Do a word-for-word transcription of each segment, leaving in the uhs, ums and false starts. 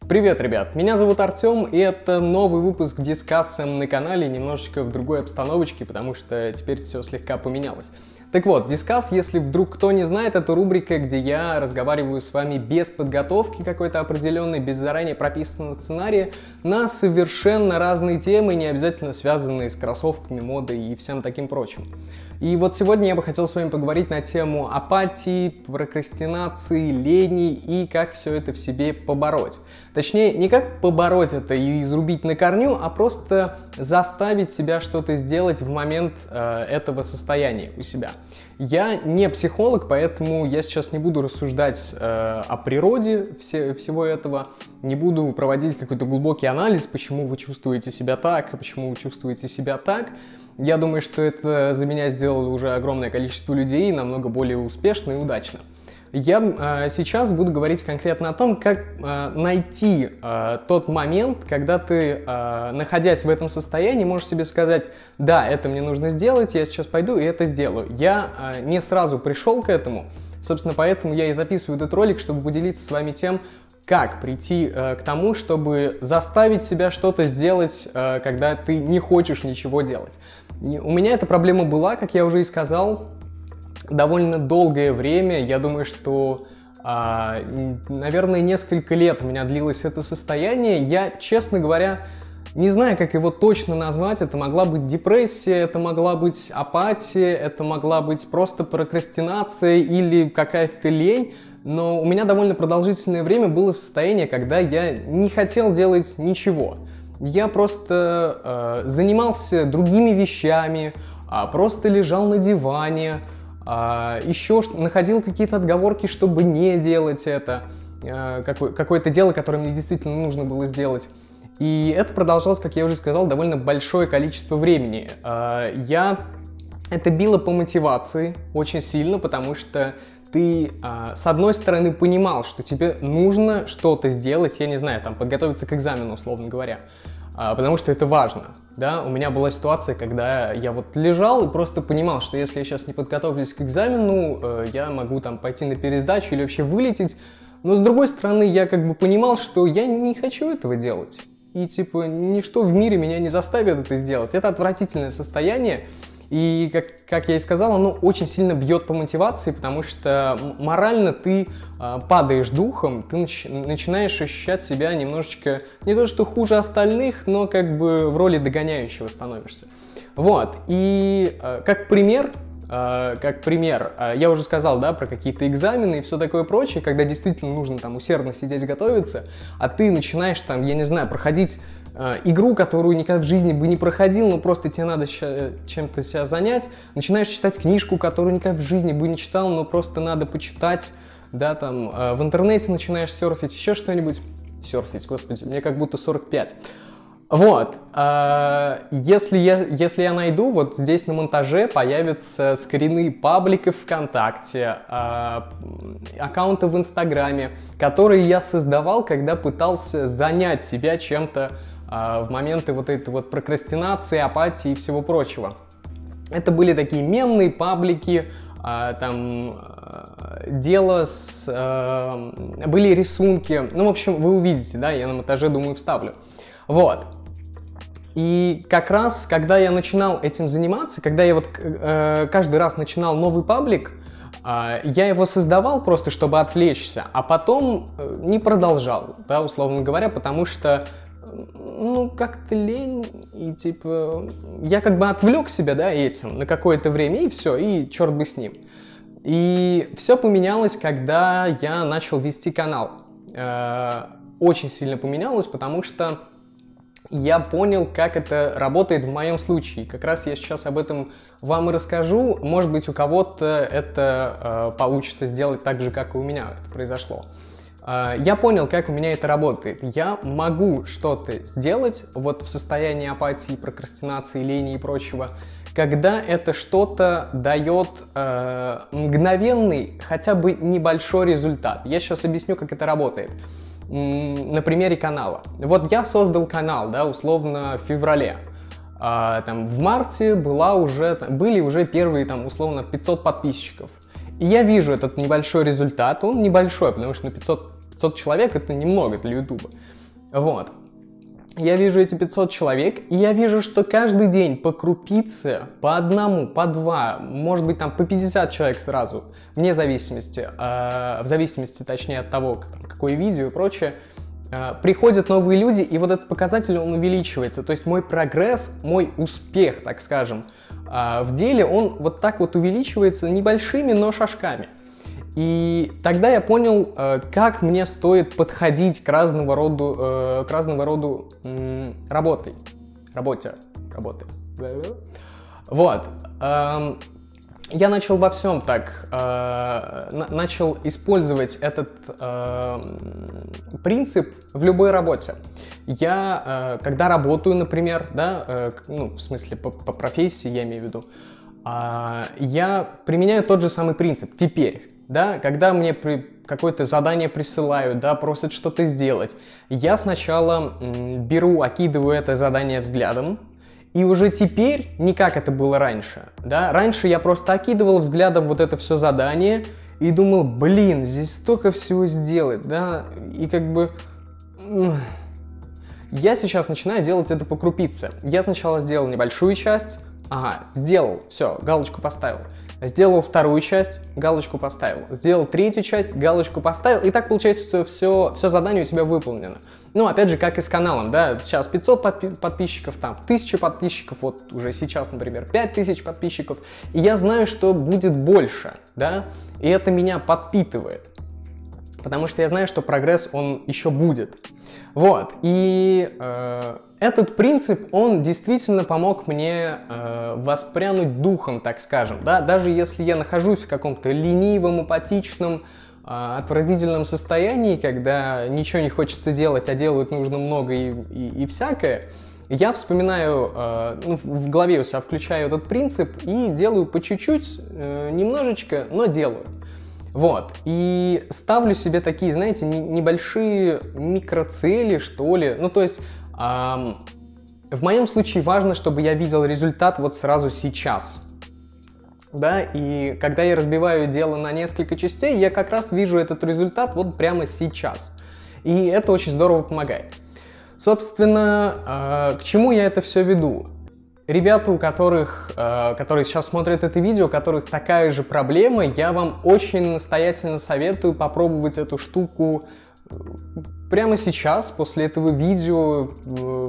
Привет, ребят! Меня зовут Артем, и это новый выпуск Дискассом на канале, немножечко в другой обстановочке, потому что теперь все слегка поменялось. Так вот, Дискасс, если вдруг кто не знает, это рубрика, где я разговариваю с вами без подготовки какой-то определенной, без заранее прописанного сценария, на совершенно разные темы, не обязательно связанные с кроссовками, модой и всем таким прочим. И вот сегодня я бы хотел с вами поговорить на тему апатии, прокрастинации, лени и как все это в себе побороть. Точнее, не как побороть это и изрубить на корню, а просто заставить себя что-то сделать в момент э, этого состояния у себя. Я не психолог, поэтому я сейчас не буду рассуждать э, о природе все, всего этого, не буду проводить какой-то глубокий анализ, почему вы чувствуете себя так, а почему вы чувствуете себя так. Я думаю, что это за меня сделало уже огромное количество людей, намного более успешно и удачно. Я э, сейчас буду говорить конкретно о том, как э, найти э, тот момент, когда ты, э, находясь в этом состоянии, можешь себе сказать: да, это мне нужно сделать, я сейчас пойду и это сделаю. Я э, не сразу пришел к этому, собственно, поэтому я и записываю этот ролик, чтобы поделиться с вами тем, как прийти э, к тому, чтобы заставить себя что-то сделать, э, когда ты не хочешь ничего делать. И у меня эта проблема была, как я уже и сказал, довольно долгое время. Я думаю, что, а, наверное, несколько лет у меня длилось это состояние. Я, честно говоря, не знаю, как его точно назвать. Это могла быть депрессия, это могла быть апатия, это могла быть просто прокрастинация или какая-то лень. Но у меня довольно продолжительное время было состояние, когда я не хотел делать ничего. Я просто э, занимался другими вещами, э, просто лежал на диване, Uh, еще находил какие-то отговорки, чтобы не делать это, uh, какое- какое-то дело, которое мне действительно нужно было сделать. И это продолжалось, как я уже сказал, довольно большое количество времени. Uh, я... Это било по мотивации очень сильно, потому что ты, uh, с одной стороны, понимал, что тебе нужно что-то сделать, я не знаю, там, подготовиться к экзамену, условно говоря, uh, потому что это важно. Да, у меня была ситуация, когда я вот лежал и просто понимал, что если я сейчас не подготовлюсь к экзамену, э, я могу там пойти на пересдачу или вообще вылететь. Но с другой стороны, я как бы понимал, что я не хочу этого делать. И типа ничто в мире меня не заставит это сделать. Это отвратительное состояние. И, как, как я и сказал, оно очень сильно бьет по мотивации, потому что морально ты э, падаешь духом, ты нач, начинаешь ощущать себя немножечко, не то что хуже остальных, но как бы в роли догоняющего становишься. Вот, и э, как пример, э, как пример, э, я уже сказал, да, про какие-то экзамены и все такое прочее, когда действительно нужно там усердно сидеть готовиться, а ты начинаешь там, я не знаю, проходить игру, которую никогда в жизни бы не проходил, но просто тебе надо чем-то себя занять, начинаешь читать книжку, которую никогда в жизни бы не читал, но просто надо почитать, да, там, в интернете начинаешь серфить, еще что-нибудь, серфить, господи, мне как будто сорок пять. Вот, если я, если я найду, вот здесь на монтаже появятся скрины пабликов ВКонтакте, аккаунты в Инстаграме, которые я создавал, когда пытался занять себя чем-то в моменты вот этой вот прокрастинации, апатии и всего прочего. Это были такие мемные паблики, там дело с... были рисунки, ну, в общем, вы увидите, да, я на монтаже, думаю, вставлю. Вот. И как раз, когда я начинал этим заниматься, когда я вот каждый раз начинал новый паблик, я его создавал просто, чтобы отвлечься, а потом не продолжал, да, условно говоря, потому что, ну, как-то лень, и типа, я как бы отвлек себя, да, этим на какое-то время, и все, и черт бы с ним. И все поменялось, когда я начал вести канал. Очень сильно поменялось, потому что я понял, как это работает в моем случае. Как раз я сейчас об этом вам и расскажу. Может быть, у кого-то это э, получится сделать так же, как и у меня это произошло. Э, я понял, как у меня это работает. Я могу что-то сделать вот в состоянии апатии, прокрастинации, лени и прочего, когда это что-то дает э, мгновенный, хотя бы небольшой результат. Я сейчас объясню, как это работает. На примере канала. Вот я создал канал, да, условно, в феврале. А, там, в марте была уже, там, были уже первые, там, условно, пятьсот подписчиков. И я вижу этот небольшой результат, он небольшой, потому что на пятьсот, пятьсот человек это немного для ютуба. Вот. Я вижу эти пятьсот человек, и я вижу, что каждый день по крупице, по одному, по два, может быть там по пятьдесят человек сразу, вне зависимости, э, в зависимости точнее от того, какое видео и прочее, э, приходят новые люди, и вот этот показатель, он увеличивается. То есть мой прогресс, мой успех, так скажем, э, в деле, он вот так вот увеличивается небольшими, но шажками. И тогда я понял, как мне стоит подходить к разного роду, к разного роду работой. Работе. Работе. Вот. Я начал во всем так, начал использовать этот принцип в любой работе. Я, когда работаю, например, да, ну, в смысле по, по профессии я имею в виду, я применяю тот же самый принцип теперь. Да, когда мне при... какое-то задание присылают, да, просят что-то сделать, я сначала м, беру, окидываю это задание взглядом, и уже теперь, не как это было раньше, да, раньше я просто окидывал взглядом вот это все задание и думал, блин, здесь столько всего сделать, да, и как бы... Я сейчас начинаю делать это по крупице. Я сначала сделал небольшую часть, ага, сделал, все, галочку поставил. Сделал вторую часть, галочку поставил. Сделал третью часть, галочку поставил. И так получается, что все, все задание у тебя выполнено. Ну, опять же, как и с каналом, да, сейчас пятьсот подписчиков, там, тысяча подписчиков, вот уже сейчас, например, пять тысяч подписчиков. И я знаю, что будет больше, да, и это меня подпитывает. Потому что я знаю, что прогресс, он еще будет. Вот, и э, этот принцип, он действительно помог мне э, воспрянуть духом, так скажем, да, даже если я нахожусь в каком-то ленивом, апатичном, э, отвратительном состоянии, когда ничего не хочется делать, а делать нужно много и, и, и всякое, я вспоминаю, э, ну, в голове у себя включаю этот принцип и делаю по чуть-чуть, э, немножечко, но делаю. Вот, и ставлю себе такие, знаете, небольшие микроцели, что ли. Ну, то есть, эм, в моем случае важно, чтобы я видел результат вот сразу сейчас. Да, и когда я разбиваю дело на несколько частей, я как раз вижу этот результат вот прямо сейчас. И это очень здорово помогает. Собственно, э, к чему я это все веду? Ребята, у которых, э, которые сейчас смотрят это видео, у которых такая же проблема, я вам очень настоятельно советую попробовать эту штуку прямо сейчас, после этого видео, э,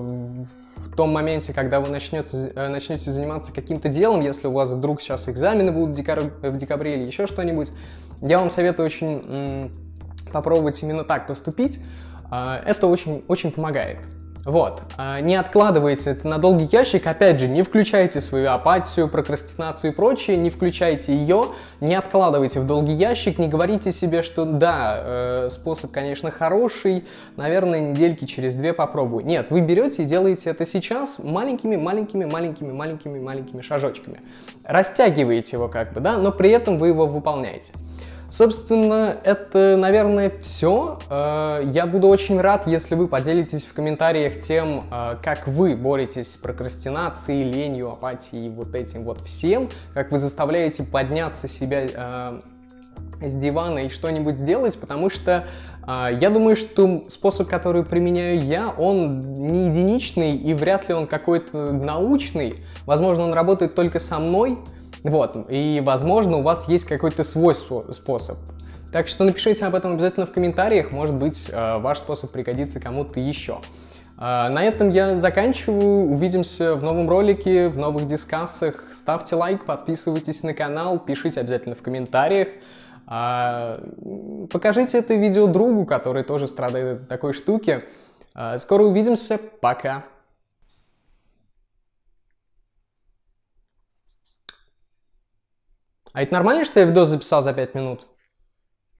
в том моменте, когда вы начнете, э, начнете заниматься каким-то делом, если у вас вдруг сейчас экзамены будут в декабре, в декабре или еще что-нибудь, я вам советую очень э, попробовать именно так поступить. Э, это очень, очень помогает. Вот, не откладывайте это на долгий ящик, опять же, не включайте свою апатию, прокрастинацию и прочее, не включайте ее, не откладывайте в долгий ящик, не говорите себе, что да, э, способ, конечно, хороший, наверное, недельки через две попробую. Нет, вы берете и делаете это сейчас маленькими, маленькими, маленькими, маленькими, маленькими шажочками. Растягиваете его как бы, да, но при этом вы его выполняете. Собственно, это, наверное, все. Я буду очень рад, если вы поделитесь в комментариях тем, как вы боретесь с прокрастинацией, ленью, апатией, вот этим вот всем, как вы заставляете подняться себя с дивана и что-нибудь сделать, потому что я думаю, что способ, который применяю я, он не единичный и вряд ли он какой-то научный. Возможно, он работает только со мной. Вот, и, возможно, у вас есть какой-то свой способ. Так что напишите об этом обязательно в комментариях, может быть, ваш способ пригодится кому-то еще. На этом я заканчиваю, увидимся в новом ролике, в новых дискассах. Ставьте лайк, подписывайтесь на канал, пишите обязательно в комментариях. Покажите это видео другу, который тоже страдает от такой штуки. Скоро увидимся, пока! А это нормально, что я видос записал за пять минут?